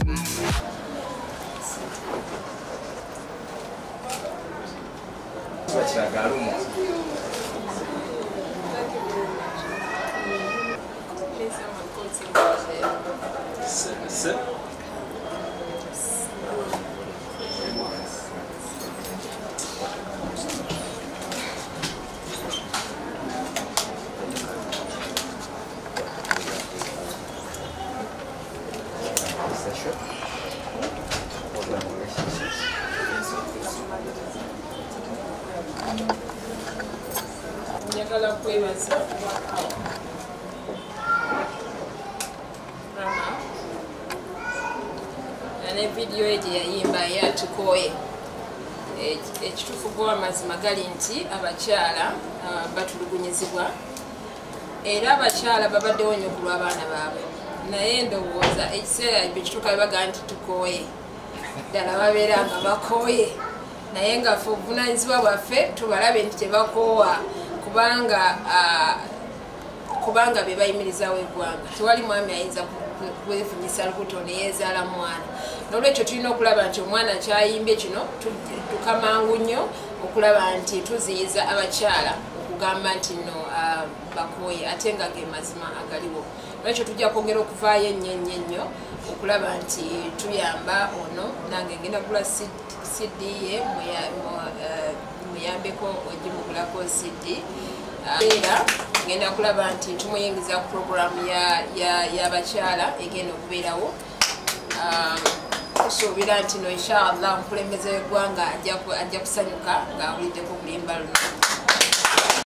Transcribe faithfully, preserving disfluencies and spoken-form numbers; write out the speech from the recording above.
njagala kwebaza ne video eje yayimba yatukoye ekituufu kwa mazima gali nti abakyala batulugunyizibwa era abakyala babaddewo nnyo ku lw'abaana baabwe naye ndowooza ekiseera ebyo kituuka bebaga nti tukooye ddala babeera nga bakooye naye nga fe obuvunaanyizibwa bwaffe tubalabe nti tebakoowa kubanga kubanga be bayimirizaawo eggwanga tewali mwami ayinza kwefunyisa lubuto neyeezaala mwana n'olwekyo tulina okulaba nti omwana kyayimbye kino tukamangu nnyo okulaba nti tuziyiza abakyala okugamba nti no bakooye ate nga ge mazima agaliwo n'olwekyo tujja kwongera okuvaayo ennyo ennyo ennyo okulaba nti tuyamba ono nange ngenda kugula sidi ye muyambeko ogimugulako sidi era ngenda kulaba nti tumuyingiza ku programu y'abakyala egenda okubeerawo tusuubira nti no inshallah omukulembeze w'eggwanga ajja kusanyuka ng'awuliddeko obulimba luno.